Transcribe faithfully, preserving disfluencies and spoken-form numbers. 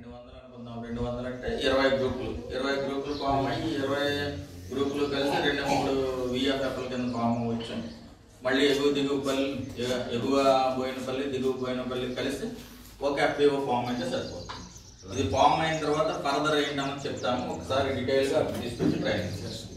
రెండు వందలు అనుకుందాం. రెండు వందలు అంటే ఇరవై గ్రూపులు ఇరవై గ్రూపులు ఫామ్ అయ్యి ఇరవై గ్రూపులు కలిసి రెండు మూడు విఎఫ్ఎఫ్ల కింద ఫామ్ వచ్చాం. మళ్ళీ ఎగువ దిగువపల్లి ఎగువ బోయినపల్లి దిగువ బోయినపల్లి కలిసి ఒక ఎఫ్పిఓ ఫామ్ అయితే సరిపోతుంది. ఇది ఫామ్ అయిన తర్వాత ఫర్దర్ ఏంటని చెప్తాము. ఒకసారి డీటెయిల్గా తీసుకొచ్చి ట్రైనింగ్ చేస్తాం.